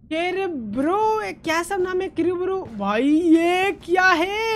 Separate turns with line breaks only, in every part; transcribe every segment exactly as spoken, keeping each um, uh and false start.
केरे ब्रो, क्या सब नाम है केरे ब्रो भाई, ये क्या है?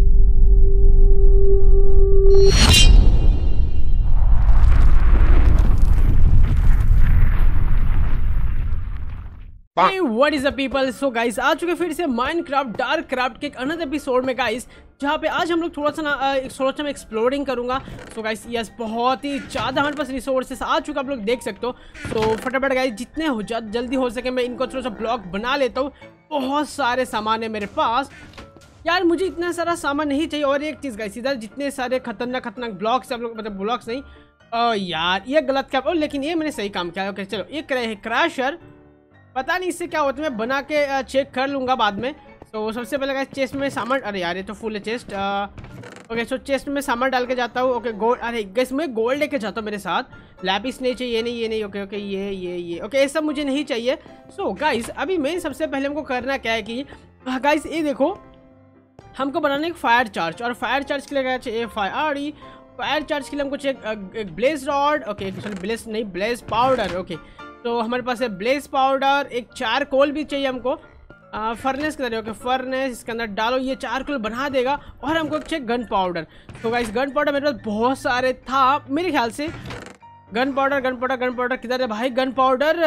What is the people. So guys आ चुके फिर से माइनक्राफ्ट डार्क क्राफ्ट के एक अनदर एपिसोड में गाइस, जहाँ पे आज हम लोग थोड़ा सा ना एक सोलो सा मैं एक्सप्लोरिंग करूंगा। सो गाइस यस, बहुत ही ज़्यादा हमारे पास रिसोर्सेस आ चुका, आप लोग देख सकते हो। तो फटाफट गाइस जितने हो जल्दी हो सके मैं इनको थोड़ा सा ब्लॉक बना लेता हूँ। बहुत सारे सामान है मेरे पास यार, मुझे इतना सारा सामान नहीं चाहिए। और एक चीज़ गाइस, इधर जितने सारे खतरनाक खतरनाक ब्लॉक्स आप लोग, मतलब ब्लॉक्स नहीं ओ यार ये गलत क्या, लेकिन ये मैंने सही काम किया। ओके चलो, ये करे है क्रैशर, पता नहीं इससे क्या होता है, मैं बना के चेक कर लूँगा बाद में। तो सबसे पहले गाइस चेस्ट में सामान, अरे यार ये तो फुल है चेस्ट। ओके सो चेस्ट में सामान डाल के जाता हूँ। ओके गोल्ड, अरे गाइस मैं गोल्ड लेके जाता हूँ मेरे साथ। लैपिस नहीं चाहिए, ये नहीं ये नहीं। ओके ओके ये ये ये ओके ये सब मुझे नहीं चाहिए। सो गाइस अभी मैं सबसे पहले हमको करना क्या है कि गाइस ये देखो, हमको बनाना एक फायर चार्ज, और फायर चार्ज के लिए चाहिए फायर फायर चार्ज के लिए हमको चाहिए एक blaze rod. Okay sorry blaze नहीं, ब्लेज पाउडर। ओके तो हमारे पास है ब्लेज पाउडर, एक चारकोल भी चाहिए हमको। फर्नेस के अंदर, ओके फर्नेस इसके अंदर डालो, ये चारकोल बना देगा। और हमको चाहिए गन पाउडर। तो गाइस गन पाउडर मेरे पास बहुत सारे था मेरे ख्याल से। Gunpowder gunpowder gunpowder किधर है भाई? गन पाउडर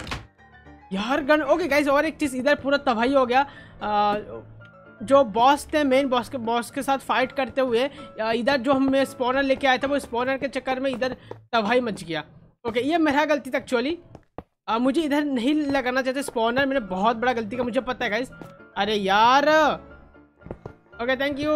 यार गन। ओके गाइस और एक चीज़, इधर पूरा तबाही हो गया। आ, जो बॉस थे, मेन बॉस के बॉस के साथ फाइट करते हुए इधर जो हम स्पॉनर लेके आए थे, वो स्पॉनर के चक्कर में इधर तबाही मच गया। ओके ये मेरा गलती था एक्चुअली, आ, मुझे इधर नहीं लगाना चाहते स्पॉनर, मैंने बहुत बड़ा गलती का, मुझे पता है गाइस। अरे यार ओके थैंक यू।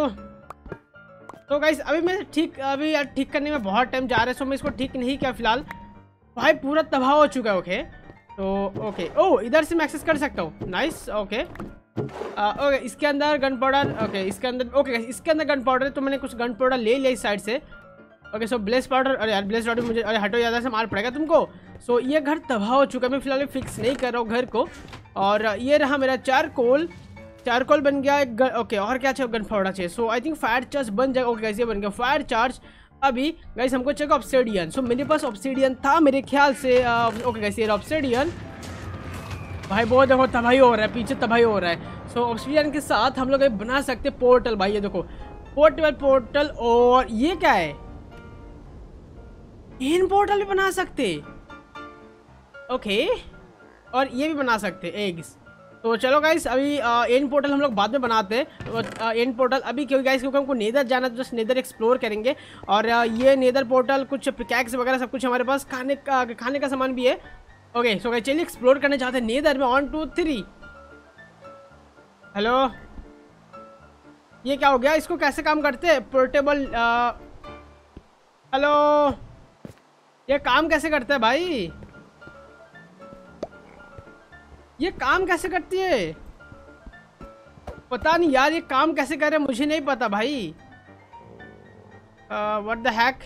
तो गाइस अभी मैं ठीक अभी यार ठीक करने में बहुत टाइम जा रहा है, सो मैं इसको ठीक नहीं किया फिलहाल। भाई पूरा तबाह हो चुका है। ओके तो ओके ओ इधर से मैं एक्सेस कर सकता हूँ, नाइस। ओके ओके इसके अंदर गन पाउडर, ओके इसके अंदर ओके गाइस इसके अंदर गन पाउडर है, तो मैंने कुछ गन पाउडर ले लिया इस साइड से। ओके सो ब्लेस पाउडर, अरे यार ब्लेस पाउडर मुझे, अरे हटो ज़्यादा से मार पड़ेगा तुमको। सो ये घर तबाह हो चुका है, मैं फिलहाल फिक्स नहीं कर रहा हूँ घर को। और ये रहा मेरा चारकोल, चारकोल बन गया एक। ओके और क्या चाहिए? गन पाउडर चाहिए। So I think fire charge बन जाएगा। ओके गाइस ये बन गया फायर चार्ज। अभी गाइस हमको चाहिए ऑब्सिडियन। सो मेरे पास ऑब्सिडियन था मेरे ख्याल से। ओके गाइस ये ऑब्सिडियन, भाई बहुत देखो तबाही हो रहा है, पीछे तबाही हो रहा है। सो ऑब्सिडियन के साथ हम लोग बना सकते पोर्टल। भाई ये देखो पोर्टेबल पोर्टल, और ये क्या है? इन पोर्टल भी बना सकते। ओके और ये भी बना सकते एग्स। तो चलो गाइस अभी एन पोर्टल हम लोग बाद में बनाते हैं। एन पोर्टल अभी क्यों गाइस, क्योंकि हमको नेदर जाना है, तो जस्ट नेदर एक्सप्लोर करेंगे। और ये नेदर पोर्टल कुछ पिकैक्स वगैरह सब कुछ हमारे पास, खाने का खाने का सामान भी है। ओके सो गाइस चलिए एक्सप्लोर करने जाते हैं नेदर में। One two three. हेलो ये क्या हो गया? इसको कैसे काम करते हैं? पोर्टेबल, हेलो ये काम कैसे करता है भाई? ये काम कैसे करती है? पता नहीं यार ये काम कैसे कर रहे हैं, मुझे नहीं पता भाई। What the hack?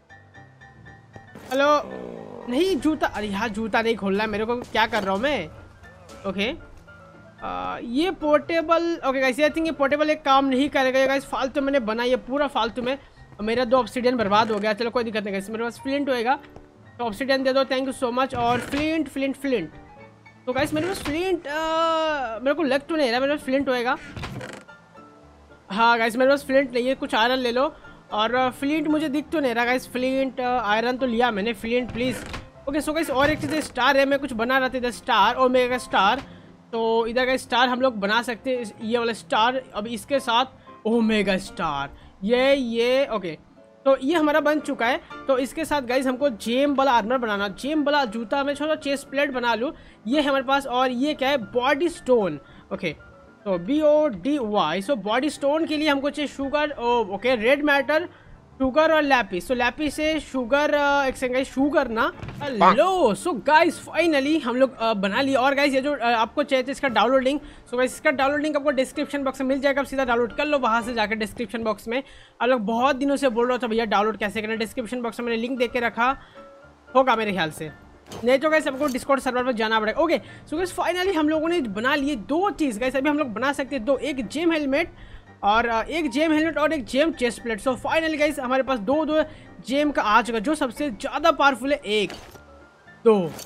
हेलो नहीं जूता, अरे यार जूता नहीं खोलना है मेरे को, क्या कर रहा हूँ मैं? ओके uh, ये portable. Okay guys I think ये पोर्टेबल एक काम नहीं करेगा गाइस, फालतू मैंने बनाई है पूरा फालतू में। मेरा दो ऑब्सिडियन बर्बाद हो गया। चलो कोई दिक्कत नहीं गाइस, मेरे पास फ्लिंट होएगा तो ऑब्सिडियन दे दो, थैंक यू सो मच। और फ्लिंट फ्लिंट फ्लिंट, तो गाइस मेरे पास फ्लिंट मेरे को लग तो नहीं रहा मेरे पास फ्लिंट होएगा। हाँ गाइस मेरे पास फ्लिंट नहीं है, कुछ आयरन ले लो। और फ्लिंट मुझे दिख तो नहीं रहा गाइस, फ्लिंट आयरन तो लिया मैंने, flint please. Okay so guys और एक चीज़ स्टार है, मैं कुछ बना रहा था इधर स्टार और मेगा स्टार। तो इधर का स्टार हम लोग बना सकते हैं, ये वाला स्टार। अब इसके साथ ओमेगा स्टार, ये ये ओके तो ये हमारा बन चुका है। तो इसके साथ गाइस हमको जेम वाला आर्मर बनाना, जेम वाला जूता में छोटा चेस्ट प्लेट बना लूँ, ये हमारे पास। और ये क्या है? Body stone. ओके तो B O D Y. So body stone के लिए हमको चाहिए sugar, okay red matter, sugar और लैपिस। सो लैपिस से शुगर, एक सेकंड शुगर ना लो। सो गाइस फाइनली हम लोग uh, बना लिए। और गाइस ये जो uh, आपको चाहिए इसका डाउनलोड लिंक, सो गाइस इसका डाउनलोड लिंक आपको डिस्क्रिप्शन बॉक्स में मिल जाएगा, आप सीधा डाउनलोड कर लो वहाँ से जाकर डिस्क्रिप्शन बॉक्स में। आप लोग बहुत दिनों से बोल रहा था भैया डाउनलोड कैसे करना, डिस्क्रिप्शन बॉक्स में मैंने लिंक दे के रखा होगा मेरे ख्याल से, नहीं तो गाइस आपको डिस्कॉर्ड सर्वर पर जाना पड़ेगा। ओके सो गाइस फाइनली हम लोगों ने बना लिए दो चीज़ गाइस, अभी हम लोग बना सकते हैं दो, एक जेम हेलमेट और एक जेम हेलमेट और एक gem chest plate. So finally guys हमारे पास दो दो जेम का आ चुका, जो सबसे ज़्यादा पावरफुल है। एक दो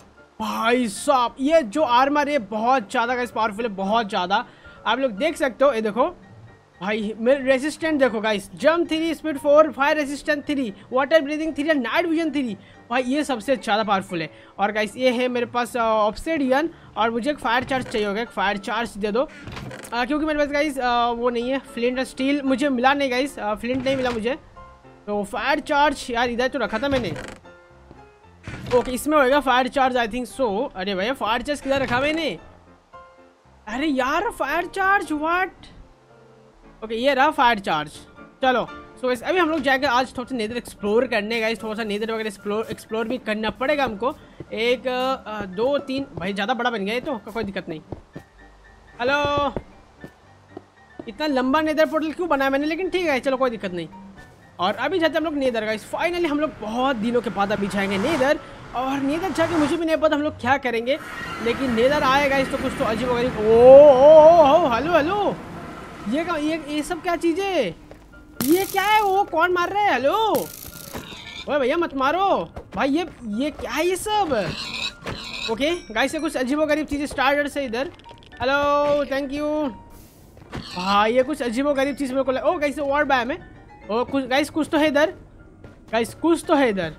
भाई साहब ये जो आर्मर है बहुत ज़्यादा गाइस पावरफुल है, बहुत ज़्यादा। आप लोग देख सकते हो, ये देखो भाई मेरे रेसिस्टेंट देखो guys, jump three, speed four, fire resistant three, water breathing three, night vision three. भाई ये सबसे ज़्यादा पावरफुल है। और गाइस ये है मेरे पास ऑब्सिडियन, और मुझे एक फायर चार्ज चाहिए होगा, एक फायर चार्ज दे दो आ, क्योंकि मेरे पास गाइस वो नहीं है, फ्लिंट स्टील मुझे मिला नहीं गाइस, फ्लिंट नहीं मिला मुझे। तो फायर चार्ज यार इधर तो रखा था मैंने, ओके इसमें होएगा fire charge I think so. अरे भैया फायर चार्ज किधर रखा मैंने? अरे यार फायर चार्ज व्हाट, ओके ये रहा फायर चार्ज। चलो सो गाइस अभी हम लोग जाएंगे आज थोड़ा सा नेदर एक्सप्लोर करने गाइस, थोड़ा सा नेदर वगैरह एक्सप्लोर एक्सप्लोर भी करना पड़ेगा हमको। एक आ, दो तीन, भाई ज़्यादा बड़ा बन गया ये तो, कोई दिक्कत नहीं। हेलो, इतना लंबा नेदर पोर्टल क्यों बनाया मैंने, लेकिन ठीक है चलो कोई दिक्कत नहीं। और अभी जाते हम लोग नेदर गाइस, फाइनली हम लोग बहुत दिनों के बाद अभी जाएंगे नेदर। और नेदर जाके मुझे भी नहीं पता हम लोग क्या करेंगे, लेकिन नेदर आए गाइस तो कुछ तो अजीब वगैरह। ओ हेलो हेलो, ये क्या, ये ये सब क्या चीज़ें, ये क्या है, वो कौन मार रहा है? हेलो ओए भैया मत मारो भाई, ये ये क्या है ये सब? ओके गाइस ये कुछ अजीबो गरीब चीज़ें स्टार्टर से इधर। हेलो थैंक यू भाई, ये कुछ अजीबो गरीब चीज़ मेरे को। ओ गाइस और बैम है, ओ कुछ गाइस कुछ तो है इधर, गाइस कुछ तो है इधर।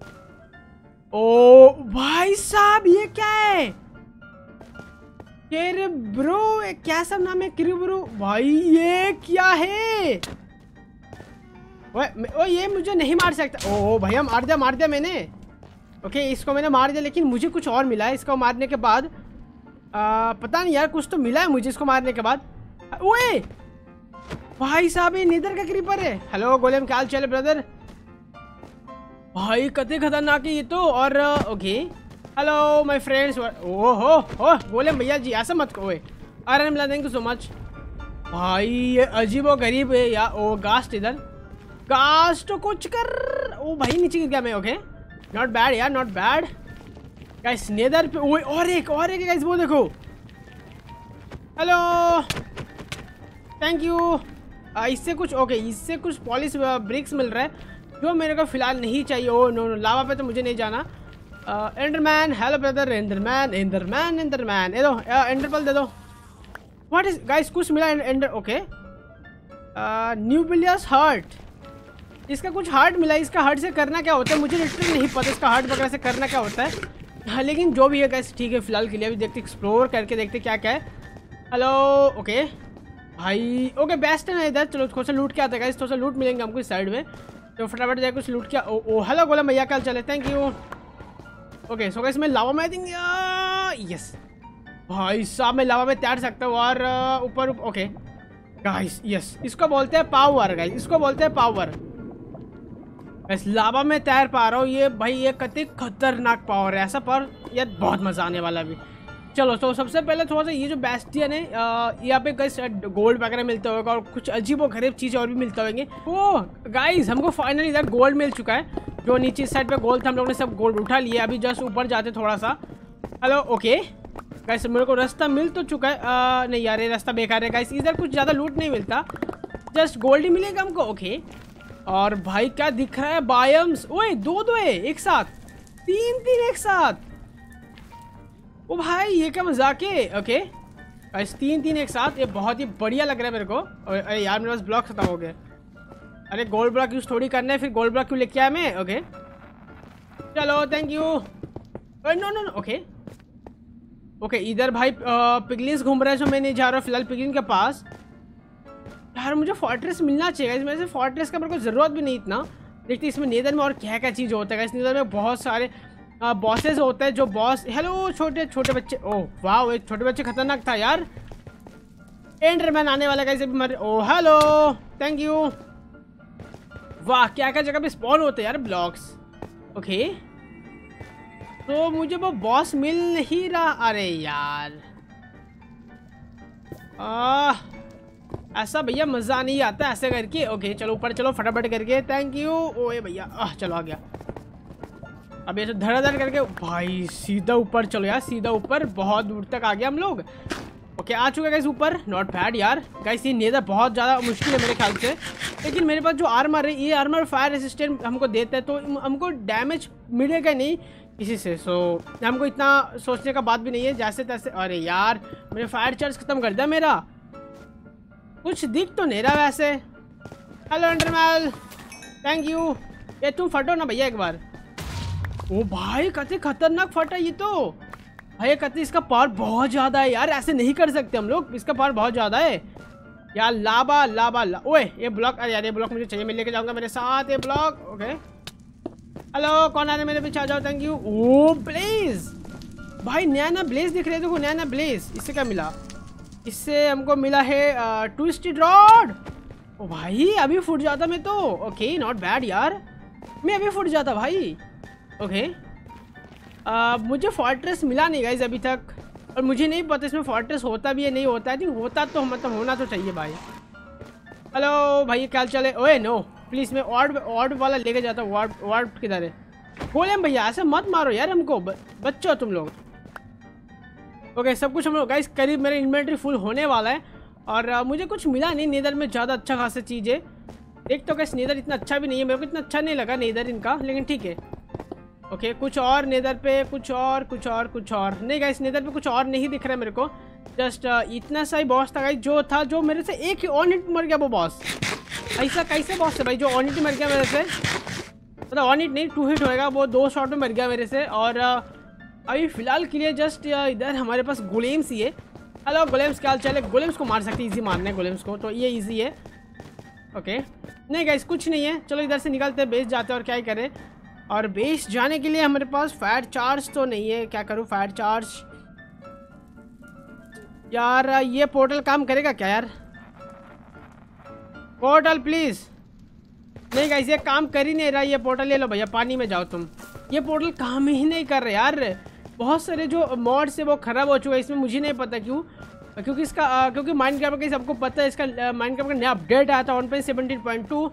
ओ भाई साहब ये क्या है? केरे ब्रो, क्या सब नाम है केरे ब्रो? भाई ये क्या है? ओए ओ ये मुझे नहीं मार सकता। ओ भैया मार दिया मार दिया मैंने, ओके इसको मैंने मार दिया, लेकिन मुझे कुछ और मिला है इसको मारने के बाद। आ, पता नहीं यार कुछ तो मिला है मुझे इसको मारने के बाद। ओए भाई साहब ये नेदर का क्रीपर है। हेलो गोलेम क्या हाल चाल है ब्रदर? भाई कते खतरनाक है ये तो। और ओके हेलो माय फ्रेंड्स। ओहो हो गोलेम भैया जी ऐसा मत कहो। अरे मिला थैंक यू सो मच। भाई ये अजीब और गरीब है यार। ओ गास्ट इधर, गास्ट तो कुछ कर। ओ भाई नीचे गिर गया मैं। ओके नॉट बैड यार नॉट बैड गाइस। नेदर पे ओए और एक और एक गाइस, वो देखो। Hello thank you. इससे कुछ ओके इससे कुछ पॉलिश ब्रिक्स मिल रहा है जो मेरे को फिलहाल नहीं चाहिए। ओ नो नो लावा पे तो मुझे नहीं जाना। Enderman hello brother, enderman enderman enderman ये दो एंडरपल दे दो। व्हाट इज गाइस कुछ मिला एंडर। ओके न्यूबिलियस हार्ट, इसका कुछ हार्ट मिला। इसका हार्ट से करना क्या होता है मुझे लिटरली नहीं पता, इसका हार्ट वगैरह से करना क्या होता है। हाँ लेकिन जो भी है गाइस ठीक है फिलहाल के लिए। अभी देखते एक्सप्लोर करके देखते क्या क्या है। हेलो ओके भाई ओके बेस्ट है ना इधर। चलो थोड़ा सा लूट के आता है गाइस, थोड़ा सा लूट मिलेंगे हमको इस साइड में, तो फटाफट जाए कुछ लूट क्या। ओ ओ हेलो गोलम भैया क्या चले thank you. Okay so guys मैं लावा में आई थिंक यस भाई साहब मैं लावा में तैर सकता हूँ। और ऊपर ओके गाइस यस इसको बोलते हैं पावर गाइस, इसको बोलते हैं पावर। बस लावा में तैर पा रहा हूँ ये भाई, ये कतई खतरनाक पावर है ऐसा पर यार बहुत मजा आने वाला भी। चलो तो सबसे पहले थोड़ा सा ये जो बेस्टियन है यहाँ पे गाइस गोल्ड वगैरह मिलता होगा और कुछ अजीब और गरीब चीज़ें और भी मिलते होंगे। ओ गाइस हमको फाइनली इधर गोल्ड मिल चुका है। जो नीचे इस साइड पे गोल्ड था हम लोगों ने सब गोल्ड उठा लिया। अभी जस्ट ऊपर जाते थोड़ा सा। हेलो ओके गाइस मेरे को रास्ता मिल तो चुका है। आ, नहीं यार ये रास्ता बेकार है गाइस, इधर कुछ ज़्यादा लूट नहीं मिलता, जस्ट गोल्ड ही मिलेगा हमको। ओके और भाई क्या दिख रहा है बायम्स। ओए दो दो है एक साथ, तीन तीन एक साथ। ओ भाई ये क्या मजाक है। ओके गाइस तीन तीन एक साथ, ये बहुत ही बढ़िया लग रहा है मेरे को। अरे यार मेरे पास ब्लॉक खत्म हो गए। अरे गोल्ड ब्लॉक यूज थोड़ी करना है, फिर गोल्ड ब्लॉक क्यों लेके आया मैं। ओके चलो thank you. No no no okay okay इधर भाई पिगलिन्स घूम रहा है जो मैं नहीं जा रहा हूँ फिलहाल पिगलिन के पास। यार मुझे फोर्ट्रेस मिलना चाहिए इसमें से, फोर्ट्रेस का मेरे को ज़रूरत भी नहीं इतना। देखते इसमें नेदर में और क्या क्या चीज़ होता है। इस नेदर में बहुत सारे बॉसेस होते हैं जो बॉस। हेलो छोटे छोटे बच्चे। ओह वाह एक छोटे बच्चे खतरनाक था यार। एंडरमैन आने वाला कैसे भी मर। Oh hello thank you. वाह क्या क्या जगह पे स्पॉन होते हैं यार ब्लॉक्स। ओके तो मुझे वो बॉस मिल नहीं रहा। अरे यार आ, ऐसा भैया मज़ा नहीं आता ऐसे करके। ओके चलो ऊपर चलो फटाफट करके थैंक यू। ओए भैया आह चलो आ गया। अब ये तो धड़ाधड़ करके भाई सीधा ऊपर चलो यार, सीधा ऊपर बहुत दूर तक आ गया हम लोग। ओके आ चुके गाइस ऊपर, नॉट बैड यार। गाइस ये नेदर बहुत ज़्यादा मुश्किल है मेरे ख्याल से, लेकिन मेरे पास जो आर्मर है ये आर्मर फायर रेसिस्टेंट हमको देता है तो हमको डैमेज मिलेगा नहीं इसी से। सो हमको इतना सोचने का बात भी नहीं है, जैसे तैसे। अरे यार मेरे फायर चार्ज खत्म कर दिया मेरा, कुछ दिख तो नहीं रहा वैसे। Hello enderman, thank you. ये तुम फटो ना भैया एक बार। ओ भाई कतई खतरनाक फटा ये तो भाई, कतई इसका पावर बहुत ज़्यादा है यार, ऐसे नहीं कर सकते हम लोग, इसका पावर बहुत ज़्यादा है यार। लाबा लाबा ला ओए ये ब्लॉक, अरे यार ये ब्लॉक मुझे चाहिए, मैं लेके जाऊंगा मेरे साथ ये ब्लॉक। ओके हेलो, कौन आ रहे मेरे पीछे, आ जाओ, थैंक यू। ओ ब्लेज भाई, नया नया ब्लेज दिख रहे हैं, देखो नया नया ब्लेज। इससे क्या मिला? इससे हमको मिला है ट्विस्टेड रॉड। ओ भाई अभी फूट जाता मैं तो। ओके नॉट बैड यार, मैं अभी फूट जाता भाई। ओके uh, मुझे फोर्ट्रेस मिला नहीं गाइज अभी तक, और मुझे नहीं पता इसमें फोर्ट्रेस होता भी है नहीं होता है। होता तो मतलब होना तो चाहिए भाई। हेलो भाई क्या चले? ओए नो प्लीज़, मैं ऑर्ड ऑर्ड वाला लेके जाता हूँ। ऑर्ड ऑर्ड किधर है? बोले भैया ऐसे मत मारो यार हमको, बच्चों तुम लोग। ओके सब कुछ हम लोग गाइज करीब मेरा इन्वेंट्री फुल होने वाला है, और uh, मुझे कुछ मिला नहीं नेदर में ज़्यादा अच्छा खासा चीज़ है। एक तो गाइस नेदर इतना अच्छा भी नहीं है, मेरे को इतना अच्छा नहीं लगा नेदर इनका, लेकिन ठीक है। ओके कुछ और नेदर पे, कुछ और कुछ और कुछ और नहीं गाइस, नेदर पे कुछ और नहीं दिख रहा है मेरे को। जस्ट uh, इतना सा ही बॉस था गाइस जो था, जो मेरे से एक ही ऑन हिट मर गया वो बॉस। ऐसा कैसे बॉस है भाई जो ऑन हिट मर गया मेरे से? मतलब ऑन हिट नहीं, टू हिट होएगा, वो दो शॉट में मर गया मेरे से। और uh, अभी फिलहाल के लिए जस्ट uh, इधर हमारे पास गोलेम्स ही है। हेलो गोलेम्स क्या चले? गोलेम्स को मार सकते, ईजी मारने गोलेम्स को, तो ये ईजी है। ओके नहीं गाइस कुछ नहीं है, चलो इधर से निकलते हैं, बेस जाते हैं और क्या ही करें। और बेस जाने के लिए हमारे पास फायर चार्ज तो नहीं है, क्या करूं फायर चार्ज यार। ये पोर्टल काम करेगा क्या यार? Portal please. नहीं गाइस ये काम कर ही नहीं रहा, ये पोर्टल ले लो भैया, पानी में जाओ तुम। ये पोर्टल काम ही नहीं कर रहे यार, बहुत सारे जो मॉड्स है वो खराब हो चुका है इसमें, मुझे नहीं पता क्यों। क्योंकि इसका आ, क्योंकि माइनक्राफ्ट का सबको पता है, इसका माइनक्राफ्ट का नया अपडेट आया था one point seventeen point two,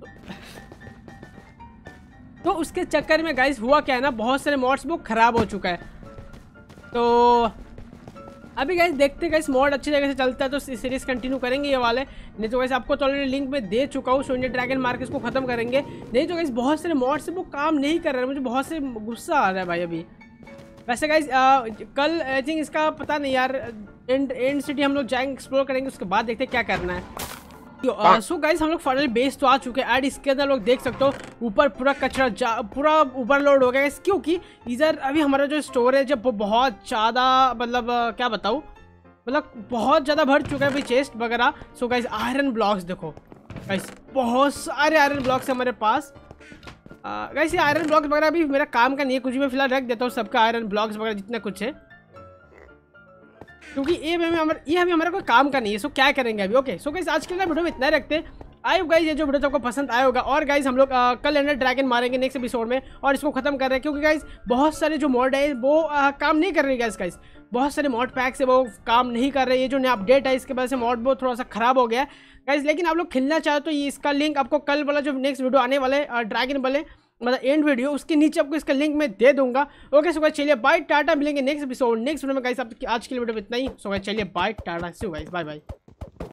तो उसके चक्कर में गाइस हुआ क्या है ना, बहुत सारे मॉड्स वो खराब हो चुका है। तो अभी गाइस देखते गाइस मॉड अच्छी जगह से चलता है तो सीरीज कंटिन्यू करेंगे ये वाले, नहीं तो गाइस आपको तो ऑलरेडी लिंक में दे चुका हूँ, शून्य ड्रैगन मार के इसको खत्म करेंगे। नहीं तो गाइस बहुत सारे मॉड्स वो काम नहीं कर रहे हैं, मुझे बहुत से गुस्सा आ रहा है भाई अभी। वैसे गाइस कल आई थिंक इसका पता नहीं यार, एंड एंड सिटी हम लोग जाएंगे, एक्सप्लोर करेंगे, उसके बाद देखते हैं क्या करना है। सो गाइस हम लोग फाइनली बेस तो आ चुके हैं, एंड इसके अंदर लोग देख सकते हो ऊपर पूरा कचरा जा पूरा ऊपर लोड हो गया है, क्योंकि इधर अभी हमारा जो स्टोरेज है वो बहुत ज़्यादा, मतलब क्या बताऊँ, मतलब बहुत ज़्यादा भर चुका है अभी चेस्ट वगैरह। सो गाइस आयरन ब्लॉक्स देखो गाइस, बहुत सारे आयरन ब्लॉक्स है हमारे पास। गाइस ये आयरन ब्लॉक्स वगैरह अभी मेरा काम का नहीं है कुछ, मैं फिलहाल रख देता हूँ सबका आयरन ब्लॉक्स वगैरह जितना कुछ है, क्योंकि ये भी हमारा ये अभी हमारा कोई काम का नहीं है। सो क्या करेंगे अभी। ओके सो गाइस आज के लिए वीडियो में इतना ही रखते हैं। आई होप गाइस ये जो वीडियो आपको पसंद आया होगा, और गाइस हम लोग आ, कल एंडर ड्रैगन मारेंगे नेक्स्ट एपिसोड में, और इसको खत्म कर रहे हैं, क्योंकि गाइस बहुत सारे जो मॉड है वो आ, काम नहीं कर रहे गाइस। गाइस बहुत सारे मॉड पैक्स है वो काम नहीं कर रहे, ये जो नया अपडेट है इसके वजह से मॉड वो थोड़ा सा खराब हो गया गाइस। लेकिन आप लोग खेलना चाहो तो ये इसका लिंक आपको कल वाला जो नेक्स्ट वीडियो आने वाले ड्रैगन वाले मतलब एंड वीडियो, उसके नीचे आपको इसका लिंक मैं दे दूंगा। ओके सो गाइस चलिए बाय टाटा, मिलेंगे नेक्स्ट एपिसोड नेक्स्ट वीडियो में गाइस। आप आज के लिए वीडियो में इतना ही। सो गाइस चलिए bye tata, see you guys, bye bye.